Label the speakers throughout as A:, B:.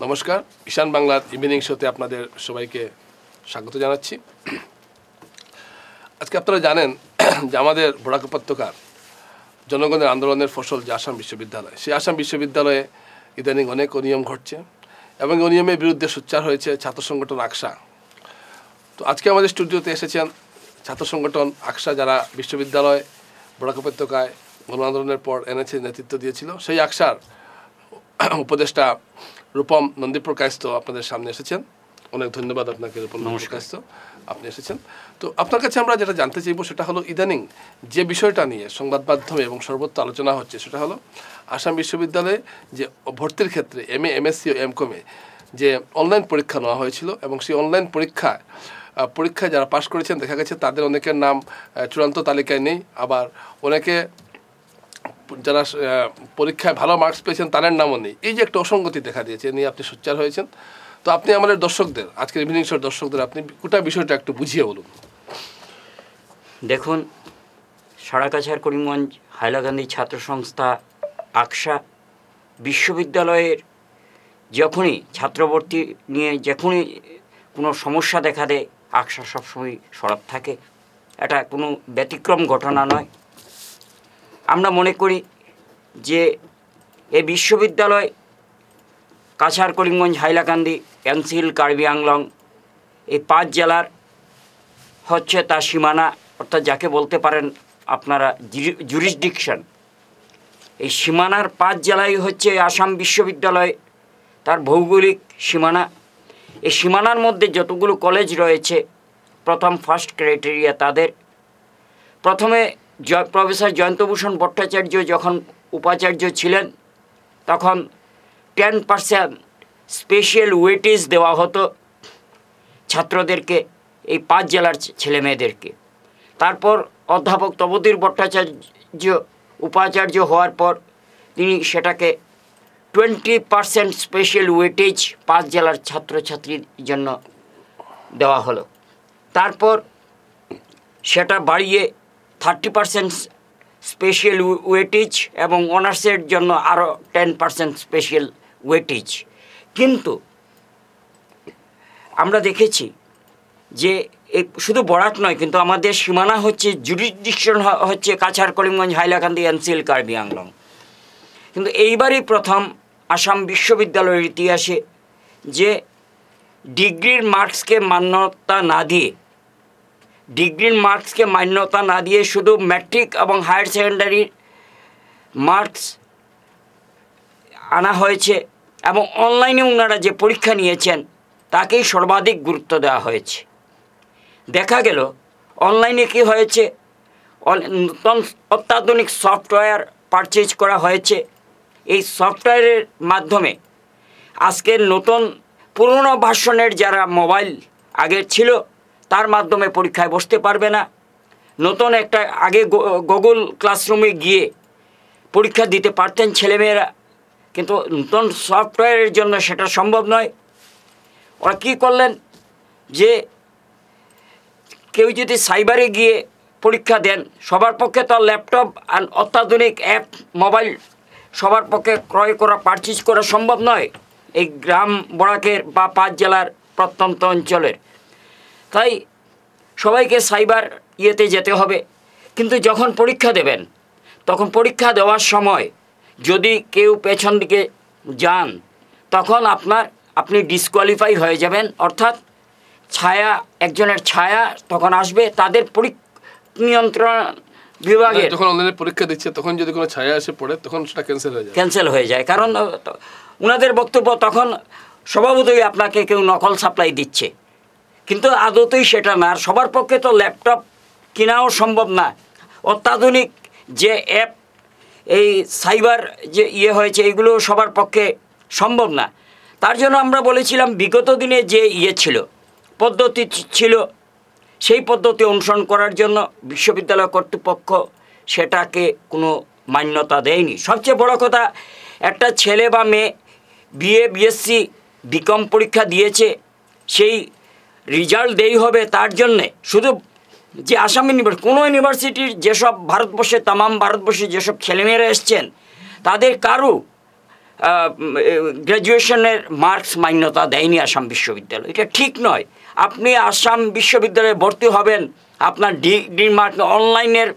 A: নমস্কার, ঈশান বাংলার ইভিনিং শোতে আপনাদের সবাইকে স্বাগত জানাচ্ছি। আজকে আপনারা জানেন যে আমাদের বরাক উপত্যকার জনগণের আন্দোলনের ফসল যে আসাম বিশ্ববিদ্যালয়, সেই আসাম বিশ্ববিদ্যালয়ে ইদানিং অনেক অনিয়ম ঘটছে এবং অনিয়মের বিরুদ্ধে সোচ্চার হয়েছে ছাত্র সংগঠন আকসা। তো আজকে আমাদের স্টুডিওতে এসেছেন ছাত্র সংগঠন আকসা, যারা বিশ্ববিদ্যালয় বরাক উপত্যকায় গণ আন্দোলনের পর এনেছে, নেতৃত্ব দিয়েছিল। সেই আকসার উপদেষ্টা রূপম নন্দীপ্রকাশিত আপনাদের সামনে এসেছেন। অনেক ধন্যবাদ আপনাকে রূপম নন্দীপ্রকাশিত, আপনি এসেছেন। তো আপনার কাছে আমরা যেটা জানতে চাইব সেটা হলো, ইদানিং যে বিষয়টা নিয়ে সংবাদ মাধ্যমে এবং সর্বত্র আলোচনা হচ্ছে সেটা হলো আসাম বিশ্ববিদ্যালয়ে যে ভর্তির ক্ষেত্রে MA, MSc ও MCOM-এ যে অনলাইন পরীক্ষা নেওয়া হয়েছিল এবং সেই অনলাইন পরীক্ষায় যারা পাশ করেছেন দেখা গেছে তাদের অনেকের নাম চূড়ান্ত তালিকায় নেই, আবার অনেকে যারা পরীক্ষায় ভালো মার্কস পেয়েছেন তাদের নামও নেই। এই যে একটা অসঙ্গতি দেখা দিয়েছে, নিয়ে আপনি সোচ্চার হয়েছেন। তো আপনি আমাদের দর্শকদের, আজকের ইভিনিং শোর দর্শকদের আপনি গোটা বিষয়টা একটু বুঝিয়ে বলুন।
B: দেখুন, সারাকাছাড় করিমগঞ্জ হাইলাকান্দি ছাত্র সংস্থা আকসা বিশ্ববিদ্যালয়ের যখনই ছাত্রভর্তি নিয়ে যখনই কোনো সমস্যা দেখা দেয়, আকসা সবসময় সরব থাকে। এটা কোনো ব্যতিক্রম ঘটনা নয়। আমরা মনে করি যে এই বিশ্ববিদ্যালয় কাছাড় করিমগঞ্জ হাইলাকান্দি এনসিল কার্বি আংলং এই 5 জেলার হচ্ছে তার সীমানা, অর্থাৎ যাকে বলতে পারেন আপনারা জুরিসডিকশন। এই সীমানার 5 জেলাই হচ্ছে আসাম বিশ্ববিদ্যালয় তার ভৌগোলিক সীমানা। এই সীমানার মধ্যে যতগুলো কলেজ রয়েছে, প্রথম ফার্স্ট ক্রাইটেরিয়া তাদের প্রথমে প্রফেসর জয়ন্তভূষণ ভট্টাচার্য যখন উপাচার্য ছিলেন তখন 10% স্পেশাল ওয়েটেজ দেওয়া হতো ছাত্রদেরকে, এই 5 জেলার ছেলেমেয়েদেরকে। তারপর অধ্যাপক তপোধীর ভট্টাচার্য উপাচার্য হওয়ার পর তিনি সেটাকে 20% স্পেশাল ওয়েটেজ 5 জেলার ছাত্রছাত্রীর জন্য দেওয়া হলো। তারপর সেটা বাড়িয়ে 30% স্পেশাল ওয়েটেজ এবং অনার্সের জন্য আরও 10% স্পেশাল ওয়েটেজ। কিন্তু আমরা দেখেছি যে শুধু বরাক নয়, কিন্তু আমাদের সীমানা হচ্ছে জুরিসডিকশন হচ্ছে কাছাড় করিমগঞ্জ হাইলাকান্দি এনসিল কার্বি আংলং। কিন্তু এইবারই প্রথম আসাম বিশ্ববিদ্যালয়ের ইতিহাসে যে ডিগ্রির মার্কসকে মান্যতা না দিয়ে শুধু ম্যাট্রিক এবং হায়ার সেকেন্ডারির মার্কস আনা হয়েছে এবং অনলাইনে ওনারা যে পরীক্ষা নিয়েছেন তাকেই সর্বাধিক গুরুত্ব দেওয়া হয়েছে। দেখা গেল অনলাইনে কি হয়েছে, নতুন অত্যাধুনিক সফটওয়্যার পারচেজ করা হয়েছে। এই সফটওয়্যারের মাধ্যমে আজকের নতুন পুরনো ভার্সনের যারা মোবাইল আগের ছিল তার মাধ্যমে পরীক্ষায় বসতে পারবে না। নতুন একটা আগে গুগল ক্লাসরুমে গিয়ে পরীক্ষা দিতে পারতেন ছেলেমেয়েরা, কিন্তু নতুন সফটওয়্যারের জন্য সেটা সম্ভব নয়। ওরা কী করলেন যে কেউ যদি সাইবারে গিয়ে পরীক্ষা দেন, সবার পক্ষে তো ল্যাপটপ আর অত্যাধুনিক অ্যাপ মোবাইল সবার পক্ষে ক্রয় করা পারচেজ করা সম্ভব নয় এই গ্রাম বরাকের বা 5 জেলার প্রত্যন্ত অঞ্চলের। তাই সবাইকে সাইবার ইয়েতে যেতে হবে। কিন্তু যখন পরীক্ষা দেবেন তখন পরীক্ষা দেওয়ার সময় যদি কেউ পেছন দিকে যান তখন আপনি ডিসকোয়ালিফাই হয়ে যাবেন, অর্থাৎ একজনের ছায়া তখন আসবে তাদের নিয়ন্ত্রণ বিভাগে।
A: যখন অনলাইনে পরীক্ষা দিচ্ছে তখন যদি কোনো ছায়া এসে পড়ে তখন সেটা ক্যান্সেল হয়ে যায়।
B: কারণ ওনাদের বক্তব্য তখন স্বভাবতই আপনাকে কেউ নকল সাপ্লাই দিচ্ছে, কিন্তু আদতেই সেটা না। আর সবার পক্ষে তো ল্যাপটপ কেনাও সম্ভব না। অত্যাধুনিক যে অ্যাপ এই সাইবার যে হয়েছে এগুলো সবার পক্ষে সম্ভব না। তার জন্য আমরা বলেছিলাম বিগত দিনে যে পদ্ধতি ছিল সেই পদ্ধতি অনুসরণ করার জন্য বিশ্ববিদ্যালয় কর্তৃপক্ষ সেটাকে কোনো মান্যতা দেয়নি। সবচেয়ে বড় কথা, একটা ছেলে বা মেয়ে BA, BSc, BCom পরীক্ষা দিয়েছে, সেই রেজাল্ট দেই হবে তার জন্যে শুধু যে আসাম কোনো ইউনিভার্সিটির যেসব ভারতবর্ষে যেসব ছেলেমেয়েরা এসছেন তাদের কারো গ্র্যাজুয়েশনের মার্কস মান্যতা দেয়নি আসাম বিশ্ববিদ্যালয়। এটা ঠিক নয়। আপনি আসাম বিশ্ববিদ্যালয়ে ভর্তি হবেন আপনার ডিগ্রি মার্ক অনলাইনের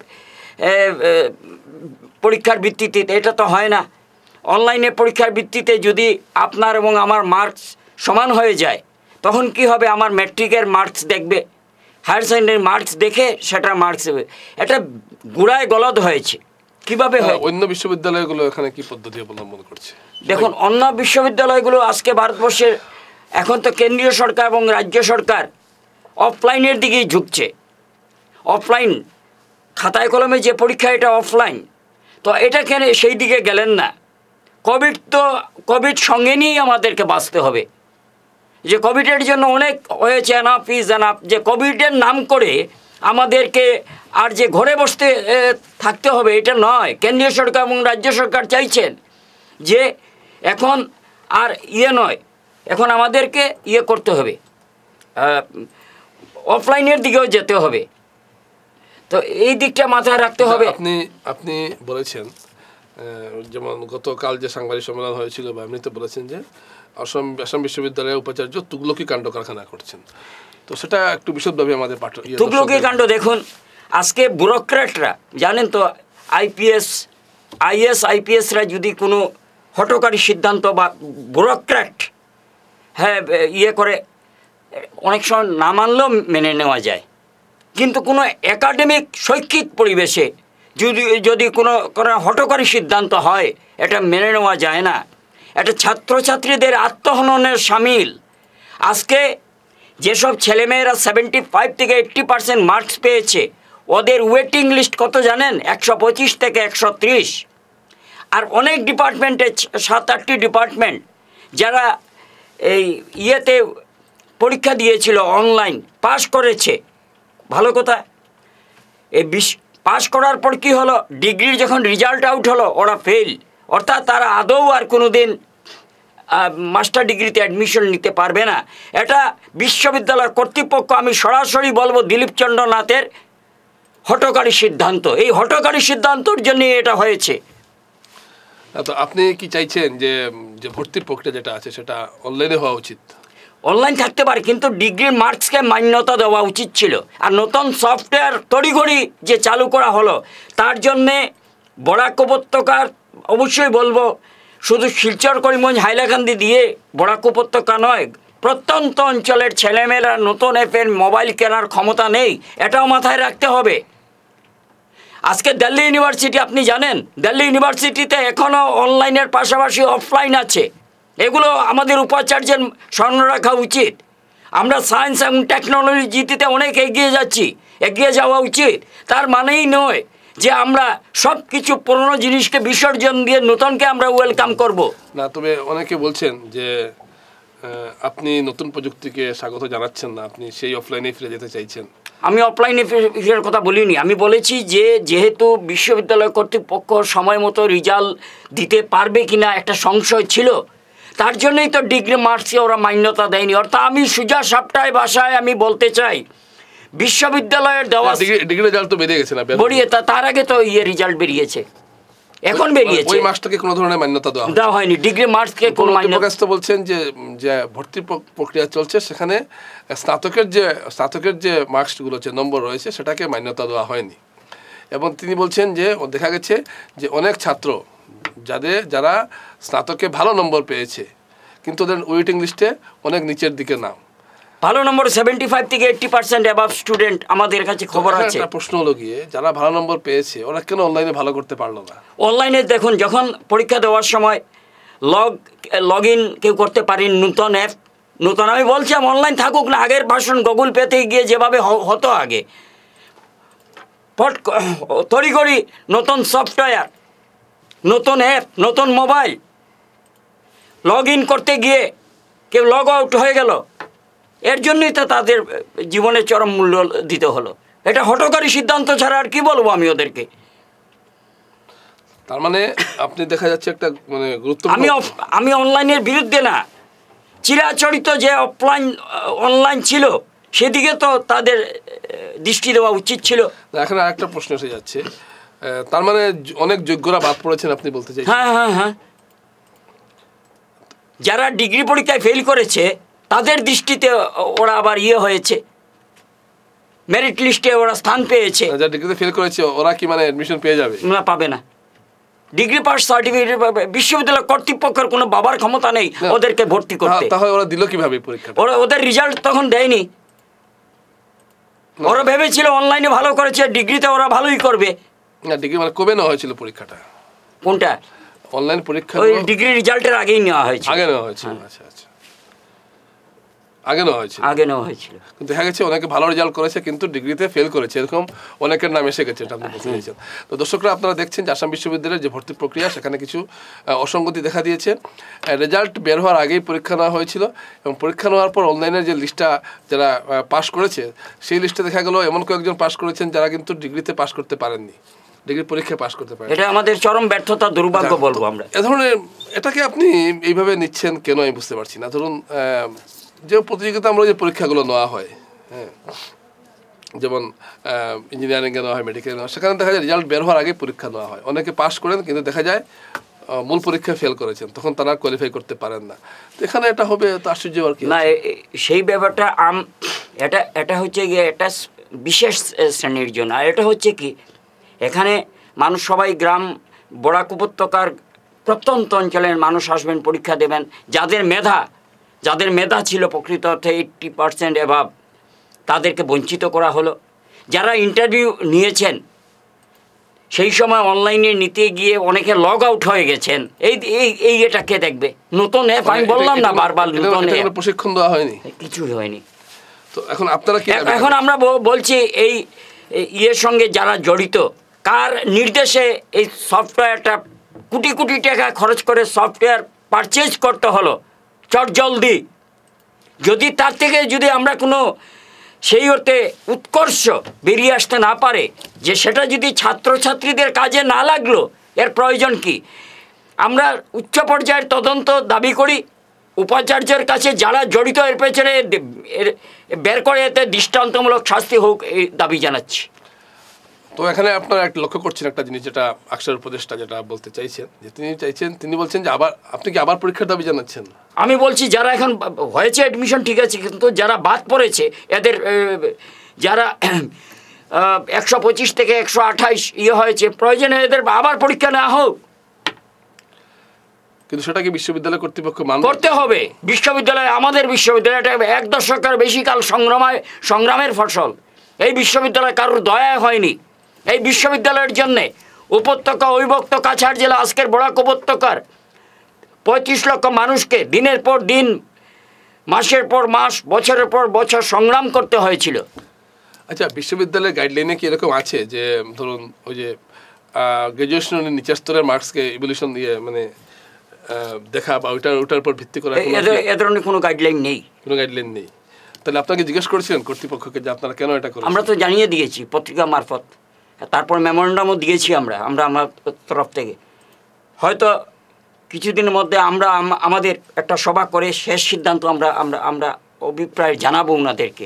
B: পরীক্ষার ভিত্তিতে, এটা তো হয় না। অনলাইনে পরীক্ষার ভিত্তিতে যদি আপনার এবং আমার মার্কস সমান হয়ে যায়, তখন কি হবে? আমার ম্যাট্রিকের মার্কস দেখবে, হায়ার সেকেন্ডারি মার্কস দেখে সেটা মার্কস দেবে। এটা গুড়ায় গলদ হয়েছে। কিভাবে হয়?
A: অন্য বিশ্ববিদ্যালয়গুলো এখানে কি পদ্ধতি অবলম্বন করছে?
B: দেখুন, অন্য বিশ্ববিদ্যালয়গুলো আজকে ভারতবর্ষের এখন তো কেন্দ্রীয় সরকার এবং রাজ্য সরকার অফলাইনের দিকেই ঝুঁকছে। অফলাইন খাতায় কলমে যে পরীক্ষা, এটা অফলাইন। তো এটা কেন সেই দিকে গেলেন না? কোভিড সঙ্গে নিয়েই আমাদেরকে বাঁচতে হবে। যে কোভিডের জন্য অনেক হয়েছে, এনাফ ইজ এনাফ। যে কোভিডের নাম করে আমাদেরকে আর যে ঘরে বসতে থাকতে হবে, এটা নয়। কেন্দ্রীয় সরকার এবং রাজ্য সরকার চাইছেন যে এখন আর নয়, এখন আমাদেরকে করতে হবে, অফলাইনের দিকেও যেতে হবে। তো এই দিকটা মাথায় রাখতে হবে।
A: আপনি বলেছেন, যেমন গতকাল যে সাংবাদিক সম্মেলন হয়েছিল বা এমনিতে বলেছেন যে আসাম বিশ্ববিদ্যালয়ের উপাচার্য তুগলকি কাণ্ড কারখানা করছেন। তো সেটা একটু বিশদভাবে আমাদের
B: তুগলকি কাণ্ড দেখুন, আজকে ব্যুরোক্র্যাটরা জানেন তো, IAS IPSরা যদি কোনো হঠকারী সিদ্ধান্ত বা ব্যুরোক্র্যাট করে, অনেক সময় না মানলেও মেনে নেওয়া যায়। কিন্তু কোনো একাডেমিক শৈক্ষিক পরিবেশে যদি কোনো হঠকারী সিদ্ধান্ত হয়, এটা মেনে নেওয়া যায় না। এটা ছাত্রছাত্রীদের আত্মহননের সামিল। আজকে যেসব ছেলেমেয়েরা 75 থেকে 80% মার্কস পেয়েছে, ওদের ওয়েটিং লিস্ট কত জানেন? 125 থেকে 130। আর অনেক ডিপার্টমেন্টে 7-8টি ডিপার্টমেন্ট যারা এই পরীক্ষা দিয়েছিল অনলাইন, পাশ করেছে। ভালো কথা। এই পাশ করার পর কি হলো? ডিগ্রির যখন রেজাল্ট আউট হলো, ওরা ফেল। অর্থাৎ তারা আদৌ আর কোনো দিন মাস্টার ডিগ্রিতে অ্যাডমিশন নিতে পারবে না। এটা বিশ্ববিদ্যালয় কর্তৃপক্ষ, আমি সরাসরি বলবো, দিলীপচন্দ্র নাথের হঠকারী সিদ্ধান্ত। এই হঠকারী সিদ্ধান্তর জন্য এটা হয়েছে।
A: তো আপনি কি চাইছেন যে ভর্তি প্রক্রিয়া যেটা আছে সেটা অনলাইনে হওয়া উচিত?
B: অনলাইন থাকতে পারে, কিন্তু ডিগ্রির মার্কসকে মান্যতা দেওয়া উচিত ছিল। আর নতুন সফটওয়্যার তড়িঘড়ি যে চালু করা হলো, তার জন্যে বরাক উপত্যকার, অবশ্যই বলবো, শুধু শিলচর, করিমগঞ্জ, হাইলাকান্দি দিয়ে বরাক উপত্যকা নয়, প্রত্যন্ত অঞ্চলের ছেলেমেয়েরা নতুন মোবাইল কেনার ক্ষমতা নেই, এটাও মাথায় রাখতে হবে। আজকে দিল্লি ইউনিভার্সিটি, আপনি জানেন, দিল্লি ইউনিভার্সিটিতে এখনও অনলাইনের পাশাপাশি অফলাইন আছে। এগুলো আমাদের উপাচার্যের স্মরণ রাখা উচিত। আমরা সায়েন্স এবং টেকনোলজিতে অনেক এগিয়ে যাওয়া উচিত। তার মানেই নয় যে আমরা সব কিছু পুরনো জিনিসকে বিসর্জন দিয়ে নতুনকে আমরা ওয়েলকাম করব
A: না। তবে অনেকে বলছেন যে আপনি নতুন প্রযুক্তিকে স্বাগত জানাচ্ছেন না, আপনি সেই অফলাইনে ফিরে যেতে চাইছেন।
B: আমি অফলাইনে ফেরার কথা বলিনি। আমি বলেছি যে যেহেতু বিশ্ববিদ্যালয় কর্তৃপক্ষ সময় মতো রেজাল্ট দিতে পারবে কিনা একটা সংশয় ছিল, তার জন্যই তো ডিগ্রি মার্কসে ওরা মান্যতা দেয়নি। অর্থাৎ আমি সুজা সাপটায় ভাষায় আমি বলতে চাই, বিশ্ববিদ্যালয়ের দেওয়া
A: ডিগ্রি রেজাল্ট তো বেরিয়ে গেছে না,
B: তার আগে তো রেজাল্ট বেরিয়েছে, এখন বেরিয়েছে।
A: ওই মাসটাকে কোনো ধরনের মান্যতা দেওয়া
B: হয়নি। ডিগ্রি মার্কসকে কোনো মান্যতা
A: বলছেন যে ভর্তি প্রক্রিয়া চলছে, সেখানে স্নাতকের যে মার্কসগুলো, যে নম্বর রয়েছে, সেটাকে মান্যতা দেওয়া হয়নি। এবং তিনি বলছেন যে দেখা গেছে যে অনেক ছাত্র যারা স্নাতকে ভালো নম্বর পেয়েছে, কিন্তু ওদের ওয়েটিং লিস্টে অনেক নিচের দিকে নাম।
B: ভালো নম্বর 75 থেকে 80% অ্যাবাভ স্টুডেন্ট আমাদের কাছে খবর আছে।
A: প্রশ্ন হলো গিয়ে, যারা ভালো নম্বর পেয়েছে ওরা কেন অনলাইনে ভালো করতে পারলো না?
B: অনলাইনে দেখুন, যখন পরীক্ষা দেওয়ার সময় লগ ইন কেউ করতে পারেন, নতুন আমি বলছিলাম অনলাইন থাকুক না, আগের ভাষণ গুগল পেতে গিয়ে যেভাবে হতো আগে, তড়িঘড়ি নতুন সফটওয়্যার, নতুন অ্যাপ, নতুন মোবাইল, লগ ইন করতে গিয়ে কেউ লগ আউট হয়ে গেল। এর জন্যই তো তাদের জীবনে চরম মূল্য দিতে হলো। এটা হঠকারী সিদ্ধান্ত ছাড়া আর কি বলবো আমি ওদেরকে।
A: তার মানে আপনি দেখা যাচ্ছে একটা গুরুত্বপূর্ণ,
B: আমি অনলাইনের বিরুদ্ধে না, চিরাচরিত যে অনলাইন ছিল সেদিকে তো তাদের দৃষ্টি দেওয়া উচিত ছিল।
A: এখন আরেকটা প্রশ্ন এসে যাচ্ছে, তার মানে অনেক যোগ্যরা বাদ পড়েছেন আপনি বলতে চাইছেন?
B: হ্যাঁ হ্যাঁ হ্যাঁ, যারা ডিগ্রি পরীক্ষায় ফেল করেছে তাদের দৃষ্টিতে ওরা আবার হয়েছে, মেরিট লিস্টে ওরা স্থান পেয়েছে।
A: যারা ডিগ্রিতে ফেল করেছে ওরা কি মানে অ্যাডমিশন পেয়ে যাবে?
B: না, পাবে না। ডিগ্রি পাস সার্টিফিকেট পাবে, বিশ্ববিদ্যালয় কর্তৃপক্ষের কোনো বাবার ক্ষমতা নেই ওদেরকে ভর্তি করতে।
A: তাহলে ওরা দিল কিভাবে পরীক্ষা?
B: ওদের রেজাল্ট তখন দেয়নি। ওরা ভেবেছিল অনলাইনে ভালো করেছে, ডিগ্রিতে ওরা ভালোই করবে।
A: না, ডিগ্রি মানে কবে নেওয়া হয়েছিল পরীক্ষাটা?
B: কোনটা?
A: অনলাইন পরীক্ষা
B: ওই ডিগ্রি রেজাল্টের আগেই নেওয়া হয়েছিল।
A: আগে নেওয়া হয়েছিল? আচ্ছা আচ্ছা, আগে নেওয়া হয়েছিল। কিন্তু দেখা গেছে অনেকে ভালো রেজাল্ট করেছে কিন্তু ডিগ্রিতে ফেল করেছে, এরকম অনেকের নাম এসে গেছে, এটা আপনি বুঝতে পেরেছেন। তো দর্শকরা, আপনারা দেখছেন যে আসাম বিশ্ববিদ্যালয়ের যে ভর্তি প্রক্রিয়া, সেখানে কিছু অসঙ্গতি দেখা দিয়েছে। রেজাল্ট বের হওয়ার আগেই পরীক্ষা নেওয়া হয়েছিল এবং পরীক্ষা নেওয়ার পর অনলাইনের যে লিস্টটা যারা পাস করেছে, সেই লিস্টে দেখা গেল এমন কয়েকজন পাস করেছেন যারা কিন্তু ডিগ্রিতে পাস করতে পারেননি, ডিগ্রি পরীক্ষায় পাস করতে পারেন।
B: এটা আমাদের চরম ব্যর্থতা, দুর্ভাগ্য বলবো আমরা। এ ধরনের
A: এটাকে আপনি এইভাবে নিচ্ছেন কেন আমি বুঝতে পারছি না। ধরুন যে প্রতিযোগিতামূলক যে পরীক্ষাগুলো নেওয়া হয়, হ্যাঁ, যেমন ইঞ্জিনিয়ারিংয়ে নেওয়া হয়, মেডিকেলে নেওয়া হয়, সেখানে দেখা যায় রেজাল্ট বের হওয়ার আগে পরীক্ষা নেওয়া হয়। অনেকে পাস করেন কিন্তু দেখা যায় মূল পরীক্ষায় ফেল করেছেন, তখন তারা কোয়ালিফাই করতে পারেন না। তো এখানে এটা হবে তো আশ্চর্য আর কি
B: না, সেই ব্যাপারটা এটা হচ্ছে গিয়ে এটা বিশেষ শ্রেণীর জন্য। আর এটা হচ্ছে কি, এখানে মানুষ সবাই গ্রাম বরাক উপত্যকার প্রত্যন্ত অঞ্চলের মানুষ আসবেন, পরীক্ষা দেবেন। যাদের মেধা ছিল প্রকৃত অর্থে 80% এভাব, তাদেরকে বঞ্চিত করা হলো। যারা ইন্টারভিউ নিয়েছেন সেই সময় অনলাইনে নিতে গিয়ে অনেকে লগ আউট হয়ে গেছেন। এই এটা কে দেখবে? নতুন অ্যাপ, আমি বললাম না বারবার, নতুন
A: প্রশিক্ষণ দেওয়া হয়নি,
B: কিছুই হয়নি।
A: তো এখন আপনারা কি,
B: এখন আমরা বলছি এই সঙ্গে যারা জড়িত, কার নির্দেশে এই সফটওয়্যারটা কোটি কোটি টাকা খরচ করে সফটওয়্যার পারচেজ করতে হলো চটজলদি? যদি তার থেকে যদি আমরা কোনো সেই অর্থে উৎকর্ষ বেরিয়ে আসতে না পারে, যে সেটা যদি ছাত্রছাত্রীদের কাজে না লাগলো, এর প্রয়োজন কি? আমরা উচ্চ পর্যায়ের তদন্ত দাবি করি, উপাচার্যের কাছে যারা জড়িত এর পেছনে বের করে এতে দৃষ্টান্তমূলক শাস্তি হোক, এই দাবি জানাচ্ছি।
A: তো এখানে আপনারা একটা লক্ষ্য করছেন একটা জিনিস, যেটা আকসার উপদেষ্টা যেটা বলতে চাইছেন, যে তিনি বলছেন যে আবার আপনি কি আবার পরীক্ষার দাবি জানাচ্ছেন?
B: আমি বলছি যারা এখন হয়েছে অ্যাডমিশন ঠিক আছে, কিন্তু যারা বাদ পড়েছে, এদের যারা 125 থেকে 128 হয়েছে, প্রয়োজনে এদের আবার পরীক্ষা নেওয়া হোক।
A: কিন্তু সেটা কি বিশ্ববিদ্যালয় কর্তৃপক্ষ
B: করতে হবে? বিশ্ববিদ্যালয়, আমাদের বিশ্ববিদ্যালয়, এটা 1 দশকের বেশি কাল সংগ্রামের ফসল। এই বিশ্ববিদ্যালয় কারোর দয়া হয়নি। এই বিশ্ববিদ্যালয়ের জন্যে উপত্যকা, অবিভক্ত কাছাড় জেলা, আজকের বরাক উপত্যকার 35 লক্ষ মানুষকে দিনের পর দিন, মাসের পর মাস, বছরের পর বছর সংগ্রাম করতে হয়েছিল।
A: আচ্ছা, বিশ্ববিদ্যালয়ের গাইডলাইনে কি এরকম আছে যে ধরুন ওই যে গ্র্যাজুয়েশনের নিচের স্তরের মার্কসকে ইভ্যালুয়েশন দিয়ে মানে দেখা বা ওটার উপর ভিত্তি করা,
B: এ ধরনের কোনো গাইডলাইন নেই?
A: কোনো গাইডলাইন নেই। তাহলে আপনাকে জিজ্ঞেস করেছিলেন কর্তৃপক্ষকে যে আপনারা কেন এটা করেন?
B: আমরা তো জানিয়ে দিয়েছি পত্রিকা মারফত, তারপর মেমোরেন্ডামও দিয়েছি আমরা আমার তরফ থেকে। হয়তো কিছুদিনের মধ্যে আমরা আমাদের একটা সভা করে শেষ সিদ্ধান্ত আমরা অভিপ্রায় জানাবো ওনাদেরকে।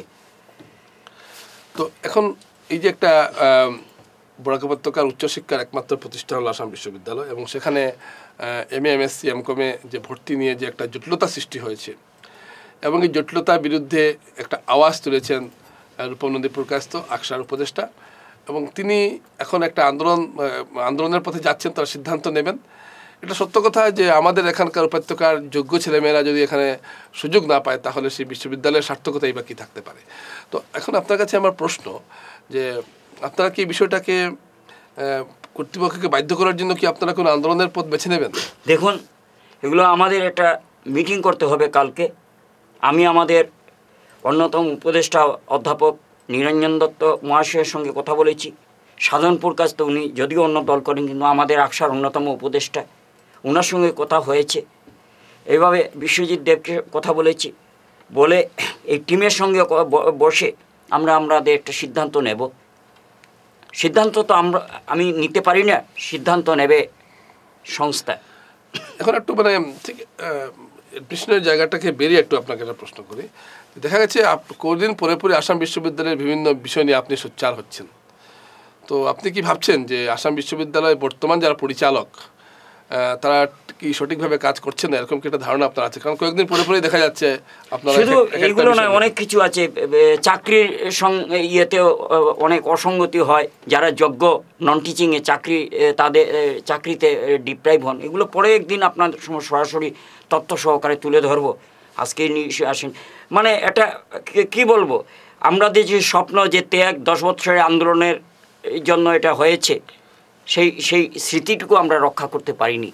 A: তো এখন এই যে একটা বরাক উপত্যকার উচ্চশিক্ষার একমাত্র প্রতিষ্ঠান হলো আসাম বিশ্ববিদ্যালয়, এবং সেখানে MA MSc MCOM-এ যে ভর্তি নিয়ে যে একটা জটিলতা সৃষ্টি হয়েছে, এবং এই জটিলতার বিরুদ্ধে একটা আওয়াজ তুলেছেন রূপম নন্দী প্রকাশিত আকসার উপদেষ্টা, এবং তিনি এখন একটা আন্দোলনের পথে যাচ্ছেন, তারা সিদ্ধান্ত নেবেন। এটা সত্য কথা যে আমাদের এখানকার উপত্যকার যোগ্য ছেলেমেয়েরা যদি এখানে সুযোগ না পায়, তাহলে সেই বিশ্ববিদ্যালয়ের সার্থকতাই বা কী থাকতে পারে। তো এখন আপনার কাছে আমার প্রশ্ন যে আপনারা কি বিষয়টাকে কর্তৃপক্ষকে বাধ্য করার জন্য কি আপনারা কোনো আন্দোলনের পথ বেছে নেবেন?
B: দেখুন, এগুলো আমাদের একটা মিটিং করতে হবে কালকে। আমি আমাদের অন্যতম উপদেষ্টা অধ্যাপক নিরঞ্জন দত্ত মহাশয়ের সঙ্গে কথা বলেছি। সাধনপুর কাজ তো উনি যদিও অন্য দল করেন, কিন্তু আমাদের আকসার অন্যতম উপদেষ্টা, ওনার সঙ্গে কথা হয়েছে। এইভাবে বিশ্বজিৎ দেবকে কথা বলেছি, বলে এই টিমের সঙ্গে বসে আমাদের একটা সিদ্ধান্ত নেব। সিদ্ধান্ত তো আমি নিতে পারি না, সিদ্ধান্ত নেবে সংস্থা।
A: এখন একটু মানে ঠিক প্রশ্নের জায়গাটাকে বেরিয়ে একটু আপনাকে একটা প্রশ্ন করি। দেখা গেছে কদিন পরে পরে আসাম বিশ্ববিদ্যালয়ের বিভিন্ন বিষয় নিয়ে আপনি সোচ্চার হচ্ছেন। তো আপনি কি ভাবছেন যে আসাম বিশ্ববিদ্যালয়ের বর্তমান যারা পরিচালক তারা কি সঠিকভাবে কাজ করছে না, এরকম কি একটা ধারণা আপনার আছে? কারণ কয়েকদিন পরে পরেই দেখা যাচ্ছে আপনারা
B: শুধু এইগুলো নয়, অনেক কিছু আছে। চাকরির ইয়েতেও অনেক অসঙ্গতি হয়। যারা যোগ্য নন টিচিংয়ে চাকরি, তাদের চাকরিতে ডিপ্রাইভ হন। এগুলো পরে একদিন আপনার সরাসরি তথ্য সহকারে তুলে ধরবো। আজকে আসেন, মানে এটা কি বলবো, আমাদের যে স্বপ্ন, যে ত্যাগ 10 বছরের আন্দোলনের জন্য এটা হয়েছে, সেই স্মৃতিটুকু আমরা রক্ষা করতে পারিনি।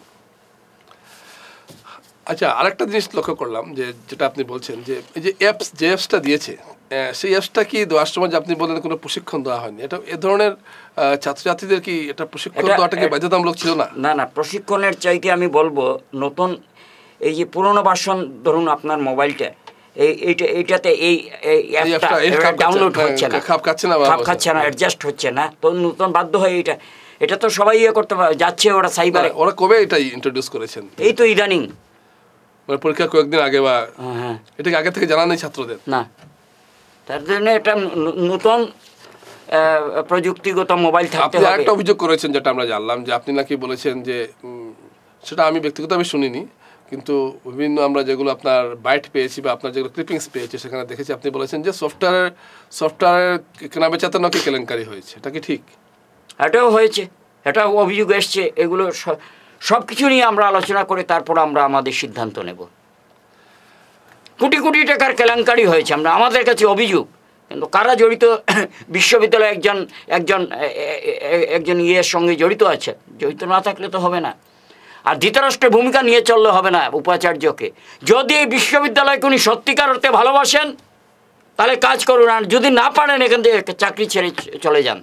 A: আচ্ছা, আরেকটা জিনিস লক্ষ্য করলাম যে যেটা আপনি বলছেন যে এই যে অ্যাপসটা দিয়েছে, সেই অ্যাপসটা কি দেওয়ার সময় যে আপনি বললেন কোনো প্রশিক্ষণ দেওয়া হয়নি, এটা এ ধরনের ছাত্রছাত্রীদের কি এটা প্রশিক্ষণ দেওয়াটা কি বাধ্যতামূলক ছিল না?
B: না, প্রশিক্ষণের চাইতে আমি বলবো নতুন এই যে পুরোনো ভার্সন, ধরুন আপনার মোবাইলটা, এইটাতে এই অ্যাপটা ডাউনলোড হচ্ছে না, খাপ খাচ্ছে না, অ্যাডজাস্ট হচ্ছে না, তো নতুন বাধ্য হয়ে এটা তো সবাই ইয়ে করতে যাচ্ছে। ওরা সাইবারে,
A: ওরা কবে এটা ইন্ট্রোডিউস করেছেন?
B: এই তো ইদানিং,
A: পরীক্ষা কয়েকদিন আগে, বা এটাকে আগে থেকে জানা নেই ছাত্রদের?
B: না, তার জন্য এটা নতুন প্রযুক্তিগত মোবাইল থাকতে হবে।
A: আপনি একটা অভিযোগ করেছেন যেটা আমরা জানলাম, যে আপনি নাকি বলেছেন যে, সেটা আমি ব্যক্তিগতভাবে শুনিনি, কিন্তু বিভিন্ন আমরা যেগুলো আপনার বাইট পেয়েছি বা আপনার যেগুলো ক্লিপিংস পেয়েছি সেখানে দেখেছি, আপনি বলেছেন যে সফটওয়্যারের কেনাবেচাতে নাকি কেলেঙ্কারি হয়েছে। এটা কি ঠিক?
B: এটাও হয়েছে, এটা অভিযোগ এসছে। এগুলো সব কিছু নিয়ে আমরা আলোচনা করে তারপর আমরা আমাদের সিদ্ধান্ত নেব। কোটি কোটি টাকার কেলেঙ্কারি হয়েছে, আমাদের কাছে অভিযোগ, কিন্তু কারা জড়িত? বিশ্ববিদ্যালয়ে একজন ইয়ের সঙ্গে জড়িত আছে, জড়িত না থাকলে তো হবে না। আর ধৃতরাষ্ট্রের ভূমিকা নিয়ে চললে হবে না উপাচার্যকে। যদি এই বিশ্ববিদ্যালয়কে উনি সত্যিকার অর্থে ভালোবাসেন তাহলে কাজ করুন, আর যদি না পারেন এখান থেকে চাকরি ছেড়ে চলে যান।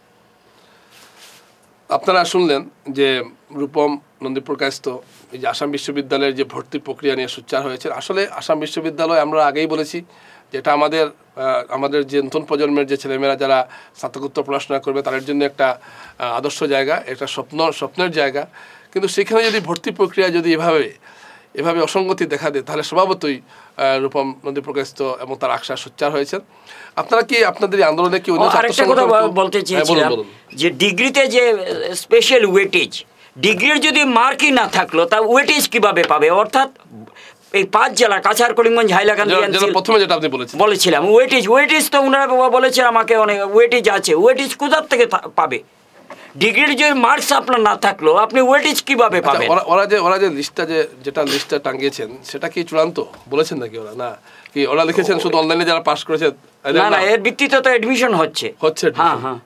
A: আপনারা শুনলেন যে রূপম নন্দীপুর কায়স্থ এই যে আসাম বিশ্ববিদ্যালয়ের যে ভর্তি প্রক্রিয়া নিয়ে সোচ্চার হয়েছে। আসলে আসাম বিশ্ববিদ্যালয়, আমরা আগেই বলেছি যে এটা আমাদের যে নতুন প্রজন্মের যে ছেলেমেয়েরা যারা স্নাতকোত্তর পড়াশোনা করবে তাদের জন্য একটা আদর্শ জায়গা, একটা স্বপ্নের জায়গা। কিন্তু সেখানে যদি ভর্তি প্রক্রিয়া যদি এভাবে অসঙ্গতি দেখা দেয়, তাহলে স্বভাবতই রূপম নন্দীপুর কায়স্থ এবং তার আকশা সোচ্চার হয়েছেন। আপনারা কি আপনাদের এই আন্দোলনে কি
B: আরেকটা কথা বলতে চেয়েছিলাম, যে ডিগ্রিতে যে স্পেশাল ওয়েটেজ, ডিগ্রির যদি মার্কই না থাকলো তা ওয়েটেজ কিভাবে পাবে? অর্থাৎ এই 5 জেলা কাছাড়, করিমগঞ্জ, হাইলাকান্দি,
A: প্রথমে যেটা আপনি
B: বলেছিলাম ওয়েটেজ তো ওনারা বলেছে আমাকে অনেক ওয়েটেজ আছে। ওয়েটেজ কোথার থেকে পাবে? ডিগ্রির যে মার্কস আপনার না থাকলো আপনি ওয়েটেজ কিভাবে পাবেন?
A: ওরা যে লিস্টটা টাঙ্গিয়েছেন সেটা কি চূড়ান্ত বলেছেন নাকি ওরা? না, কি ওরা লিখেছেন শুধু অনলাইনে যারা পাস করেছে?
B: না, এর ভিত্তিতে তো অ্যাডমিশন হচ্ছে। হ্যাঁ,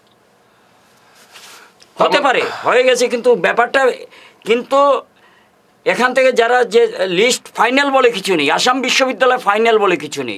B: হতে পারে হয়ে গেছে, কিন্তু ব্যাপারটা, কিন্তু এখান থেকে যারা যে লিস্ট ফাইনাল বলে কিছু নেই, আসাম বিশ্ববিদ্যালয় ফাইনাল বলে কিছু নেই।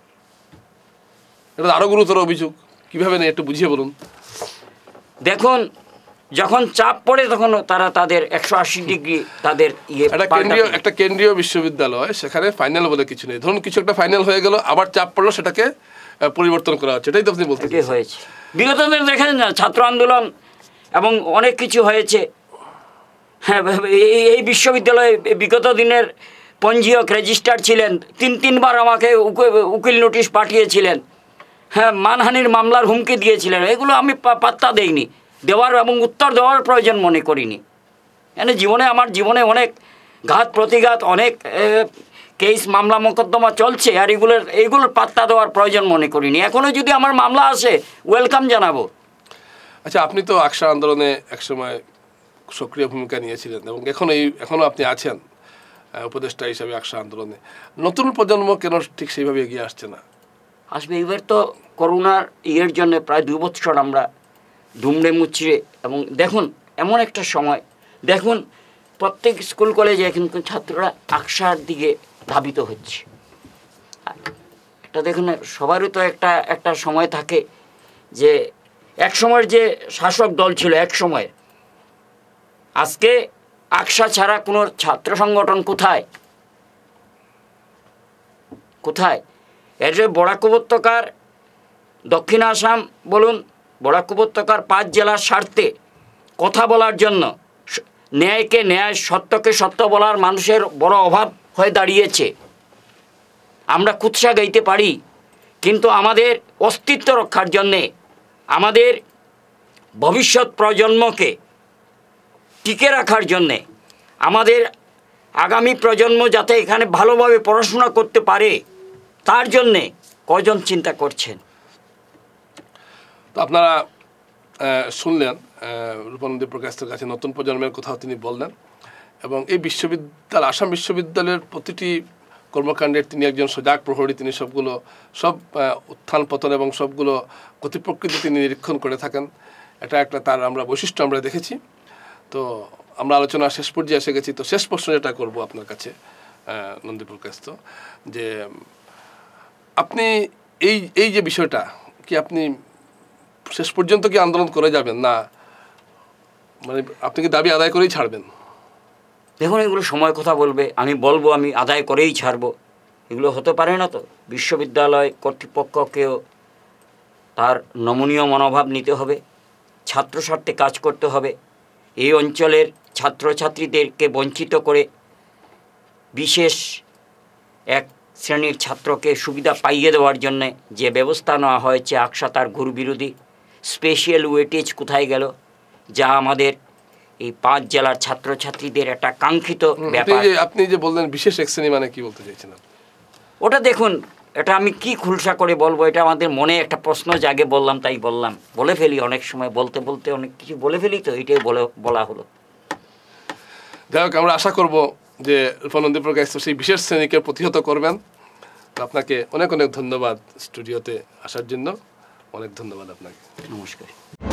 A: এটা আরো গুরুতর অভিযোগ। কিভাবে নেই একটু বুঝিয়ে বলুন।
B: দেখুন, যখন চাপ পড়ে তখন তারা তাদের 180 ডিগ্রি তাদের
A: একটা কেন্দ্রীয় বিশ্ববিদ্যালয়, সেখানে ফাইনাল বলে কিছু নেই। ধরুন কিছু একটা ফাইনাল হয়ে গেল, আবার চাপ পড়লো, সেটাকে পরিবর্তন করা হচ্ছে। এটাই তো আপনি বলতে
B: হয়েছে। বিগত দিনে দেখেন না, ছাত্র আন্দোলন এবং অনেক কিছু হয়েছে। হ্যাঁ, এই বিশ্ববিদ্যালয়ে বিগত দিনের পঞ্জীয়ক রেজিস্ট্রার ছিলেন, 3বার আমাকে উকিল নোটিশ পাঠিয়েছিলেন। হ্যাঁ, মানহানির মামলার হুমকি দিয়েছিলেন। এগুলো আমি পাত্তা দেইনি, দেওয়ার এবং উত্তর দেওয়ার প্রয়োজন মনে করিনি। আমার জীবনে অনেক ঘাত প্রতিঘাত, অনেক কেস, মামলা মোকদ্দমা চলছে, আর এইগুলোর পাত্তা দেওয়ার প্রয়োজন মনে করিনি। এখনও যদি আমার মামলা আসে, ওয়েলকাম জানাবো।
A: আচ্ছা, আপনি তো আকশা আন্দোলনে একসময় সক্রিয় ভূমিকা নিয়েছিলেন এবং এখনও আপনি আছেন উপদেষ্টা হিসাবে আকশা আন্দোলনে। নতুন প্রজন্ম কেন ঠিক সেইভাবে এগিয়ে আসছে না?
B: আসবে। এবার তো করোনার ইয়ের জন্য প্রায় 2 বছর আমরা দুমড়ে মুচড়ে, এবং দেখুন এমন একটা সময়, দেখুন প্রত্যেক স্কুল কলেজে কিন্তু ছাত্ররা আকশার দিকে ধাবিত হচ্ছে। এটা দেখুন, সবারই তো একটা সময় থাকে যে এক সময়ের যে শাসক দল ছিল এক সময়, আজকে আকশা ছাড়া কোনো ছাত্র সংগঠন কোথায়? এর যে বরাক উপত্যকার, দক্ষিণ আসাম বলুন, বরাক উপত্যকার 5 জেলার স্বার্থে কথা বলার জন্য, ন্যায়কে ন্যায়, সত্যকে সত্য বলার মানুষের বড় অভাব হয়ে দাঁড়িয়েছে। আমরা কুৎসা গাইতে পারি, কিন্তু আমাদের অস্তিত্ব রক্ষার জন্যে, আমাদের ভবিষ্যৎ প্রজন্মকে টিকে রাখার জন্যে আমাদের আগামী প্রজন্ম যাতে এখানে ভালোভাবে পড়াশোনা করতে পারে তার জন্যে কজন চিন্তা করছেন?
A: তো আপনারা শুনলেন রূপানন্দী প্রকাশের কাছে নতুন প্রজন্মের কথাও তিনি বললেন, এবং এই বিশ্ববিদ্যালয় আসাম বিশ্ববিদ্যালয়ের প্রতিটি কর্মকাণ্ডের তিনি একজন সজাগ প্রহরী। তিনি সব উত্থান পতন এবং সবগুলো গতি প্রকৃতি তিনি নিরীক্ষণ করে থাকেন। এটা একটা তার আমরা বৈশিষ্ট্য আমরা দেখেছি। তো আমরা আলোচনা শেষ পর্যায়ে এসে গেছি। তো শেষ প্রশ্ন যেটা করবো আপনার কাছে নন্দী প্রকাশ, তো যে আপনি এই যে বিষয়টা কি আপনি শেষ পর্যন্ত কি আন্দোলন করে যাবেন, না মানে আপনি কি দাবি আদায় করেই ছাড়বেন?
B: দেখুন, এগুলো সময় কথা বলবে। আমি বলবো আমি আদায় করেই ছাড়বো, এগুলো হতে পারে না। তো বিশ্ববিদ্যালয় কর্তৃপক্ষকেও তার নমনীয় মনোভাব নিতে হবে, ছাত্র স্বার্থে কাজ করতে হবে। এই অঞ্চলের ছাত্রছাত্রীদেরকে বঞ্চিত করে বিশেষ এক শ্রেণীর ছাত্রকে সুবিধা পাইয়ে দেওয়ার জন্যে যে ব্যবস্থা নেওয়া হয়েছে আকসা তার গুরু বিরোধী। স্পেশাল ওয়েটেজ কোথায় গেল, যা আমাদের এই 5 জেলার ছাত্রছাত্রীদের একটা কাঙ্ক্ষিত ব্যাপার।
A: আপনি যে বললেন বিশেষ এক শ্রেণী, মানে কি বলতে চাইছেন?
B: ওটা দেখুন, এটা আমি কি খুলসা করে বলবো, এটা আমাদের মনে একটা প্রশ্ন জাগে, বললাম তাই বললাম। বলে ফেলি অনেক সময়, বলতে বলতে অনেক কিছু বলে ফেলি, তো এটাই বলা হলো।
A: যাই হোক, আমরা আশা করব যে রূপানন্দী প্রকাশ সেই বিশেষ শ্রেণীকে প্রতিহত করবেন। তো আপনাকে অনেক অনেক ধন্যবাদ স্টুডিওতে আসার জন্য। অনেক ধন্যবাদ আপনাকে।
B: নমস্কার।